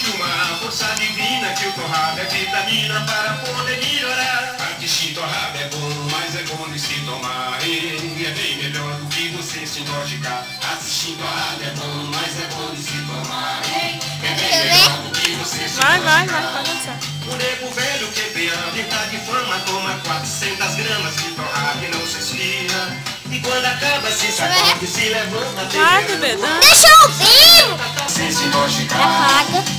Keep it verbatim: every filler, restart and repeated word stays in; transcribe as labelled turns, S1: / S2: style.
S1: uma força divina que o torrado é vitamina para poder melhorar. Antes torrado é bom, mas é bom de se tomar. E é bem melhor do que você se intoxicar. Assistir torrado é bom, mas é bom de se tomar. É bem melhor do que você se
S2: Vai, vai, vai,
S1: intoxicar.
S2: pode dançar.
S1: O nego velho que tem a vida de fama toma quatrocentas gramas de torrado e não se esfria. E quando acaba se sacode, se levanta.
S2: Vai, bebê, dança.
S3: Deixa eu ouvir!
S1: Se se intoxicar.
S3: Apaga.